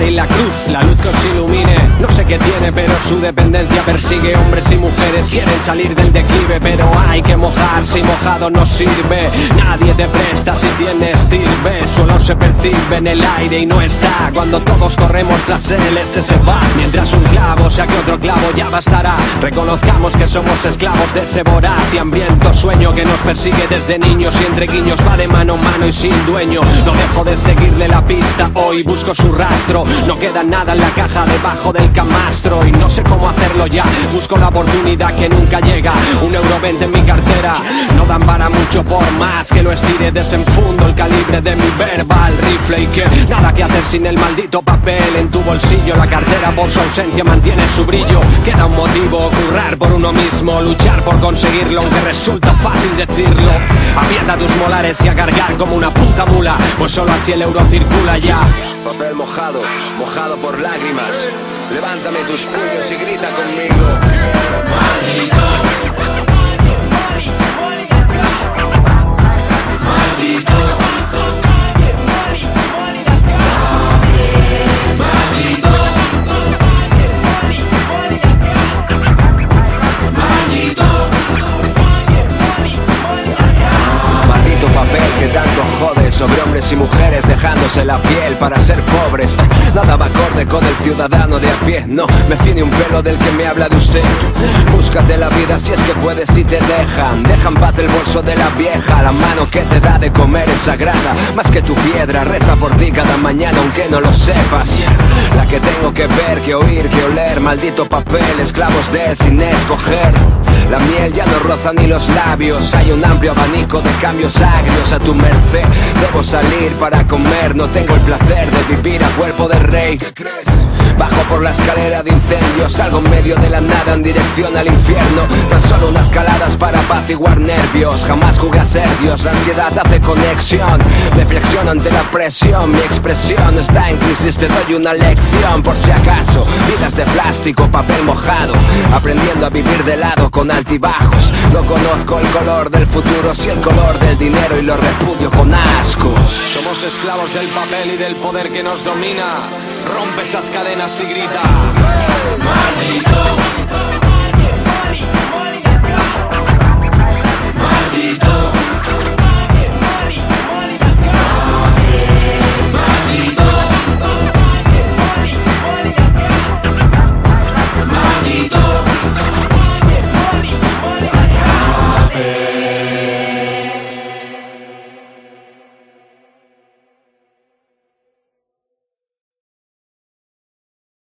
y la cruz, la luz que os ilumine. No sé qué tiene, pero su dependencia persigue hombres y mujeres. Quieren salir del declive, pero hay que mojarse y mojado no sirve. Nadie te presta si tienes tirbe. Solo se percibe en el aire y no está. Cuando todos corremos tras él, este se va. Mientras un clavo saque otro clavo, ya bastará. Reconozcamos que somos esclavos de ese voraz y hambriento sueño que nos persigue desde niños y entre guiños va de mano a mano y sin dueño. No dejo de seguirle la pista, hoy busco su rastro. No queda nada en la caja debajo del camastro y no sé cómo hacerlo ya. Busco la oportunidad que nunca llega. 1,20 € en mi cartera no dan para mucho, por más que lo estire desenfundo el calibre de mi verbal rifle. Y que nada que hacer sin el maldito papel en tu bolsillo. La cartera por su ausencia mantiene su brillo. Queda un motivo, currar por uno mismo, luchar por conseguirlo, aunque resulta fácil decirlo. Aprieta tus molares y a cargar como una puta mula, pues solo así el euro circula ya. Papel mojado, mojado por lágrimas. Levántame tus puños y grita conmigo. Maldito. Maldito. Papel que tanto jode sobre hombres y mujeres dejándose la piel para ser pobres. Nada va acorde con el ciudadano de a pie. No me fío ni un pelo del que me habla de usted. Búscate la vida si es que puedes y te dejan. Deja en paz el bolso de la vieja. La mano que te da de comer es sagrada, más que tu piedra. Reza por ti cada mañana aunque no lo sepas. La que tengo que ver, que oír, que oler. Maldito papel, esclavos de él sin escoger. La miel ya no roza ni los labios. Hay un amplio abanico de cambios agrios a tu merced. Debo salir para comer. No tengo el placer de vivir a cuerpo de rey. ¿Qué crees? Bajo por la escalera de incendios. Salgo en medio de la nada en dirección al infierno. Tan solo unas caladas para apaciguar nervios. Jamás jugué a ser Dios. La ansiedad hace conexión. Me flexiono ante la presión. Mi expresión está en crisis. Te doy una lección por si acaso. Vidas de plástico, papel mojado. Aprendiendo a vivir de lado con altibajos. No conozco el color del futuro, si el color del dinero, y lo repudio con asco. Somos esclavos del papel y del poder que nos domina. Rompe esas cadenas y grita. Maldito.